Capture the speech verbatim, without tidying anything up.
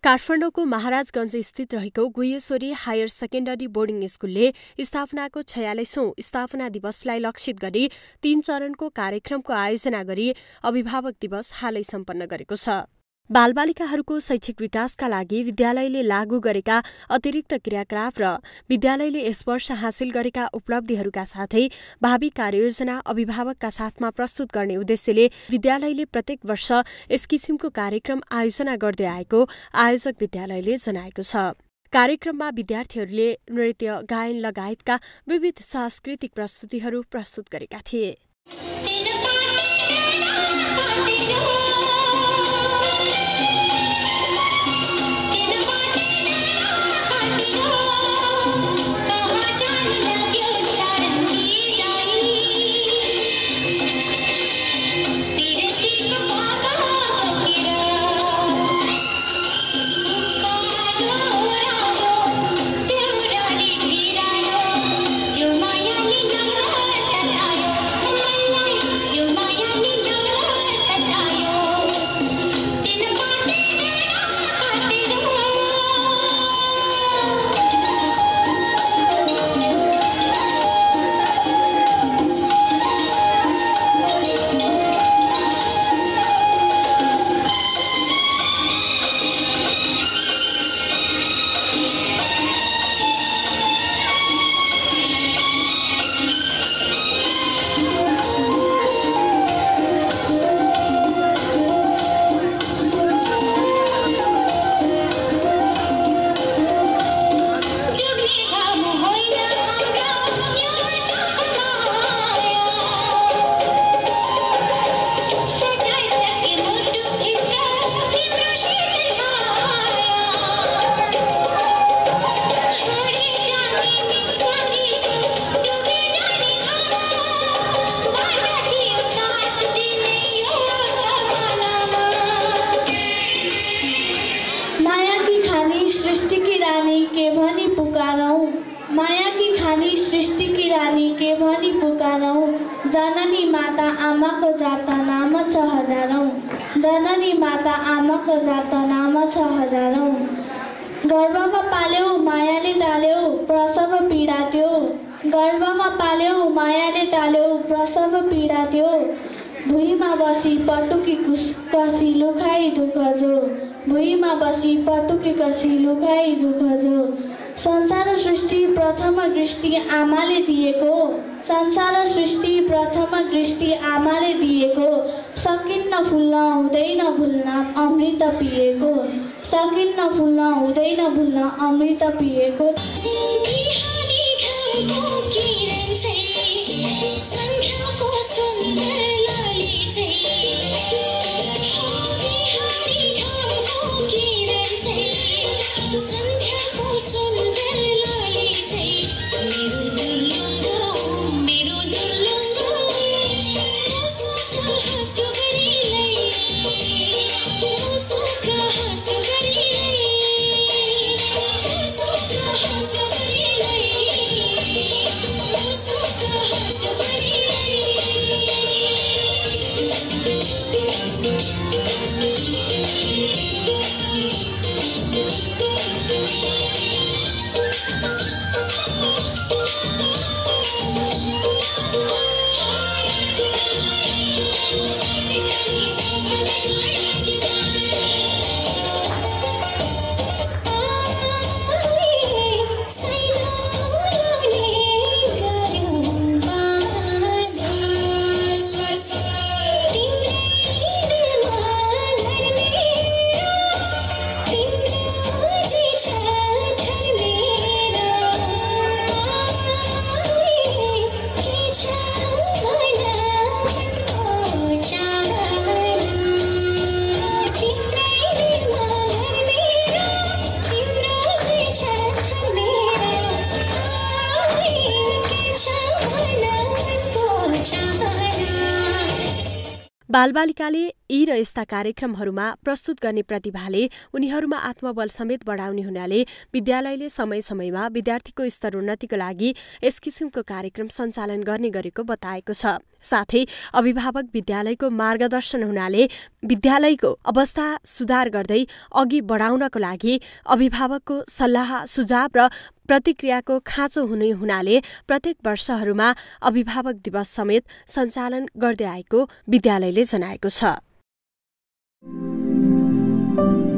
काठमाडौँको महाराजगञ्ज स्थित रहेको गुहेश्वरी हायर सेकेन्डरी बोर्डिङ स्कूलले स्थापनाको छयालिसौं स्थापना दिवसलाई लक्षित गरी तीन चरणको कार्यक्रमको आयोजना गरी अभिभावक दिवस हालै सम्पन्न गरेको छ। बालबालिकाहरूको शैक्षिक विकासका लागि विद्यालयले लागू गरेका अतिरिक्त क्रियाकलाप र विद्यालयले यस वर्ष हासिल गरेका उपलब्धिहरूका साथै भावी कार्ययोजना अभिभावकका साथमा प्रस्तुत गर्ने उद्देश्यले विद्यालयले प्रत्येक वर्ष यस किसिमको कार्यक्रम आयोजना गर्दै आएको आयोजक विद्यालयले जनाएको छ। कार्यक्रममा विद्यार्थीहरूले नृत्य, गायन लगायतका विविध सांस्कृतिक प्रस्तुतिहरू प्रस्तुत गरेका थिए। माया की खानी सृष्टि की रानी के भनी पुकारौं, जननी माता आमाको जात नाम छ हजारौं, जननी माता आमाको जात नाम छ हजारौं। गर्भमा पाल्यौ मायाले टाल्यौ प्रसव पीडा त्यो, गर्भमा पाल्यौ मायाले टाल्यौ प्रसव पीडा त्यो। भुइँमा बसी पटुकी कसी लुखाई दुःख जो, भुइँमा बसी पटुकी कसी लुखाई दुःख जो। संसार सृष्टि प्रथम दृष्टि आमाले दिएको, संसार सृष्टि प्रथम दृष्टि आमाले दिएको। सकिन्न फुल्न हुँदैन भुल्न अमृत पिएको, सकिन्न फुल्न हुँदैन भुल्न अमृत पिएको। बालबालिकाले यी र यस्ता कार्यक्रमहरूमा प्रस्तुत गर्ने प्रतिभाले उनीहरूमा आत्मबल समेत बढाउने हुनाले विद्यालयले समय समयमा विद्यार्थीको स्तरोन्नतिको लागि यस किसिमको कार्यक्रम सञ्चालन गर्ने गरेको बताएको छ। साथै अभिभावक विद्यालयको मार्गदर्शन हुनाले विद्यालयको अवस्था सुधार गर्दै अघि बढाउनको लागि अभिभावकको सल्लाह सुझाव र प्रतिक्रियाको खाँचो हुने हुनाले प्रत्येक वर्षहरूमा अभिभावक दिवस समेत सञ्चालन गर्दै आएको विद्यालयले जनाएको छ।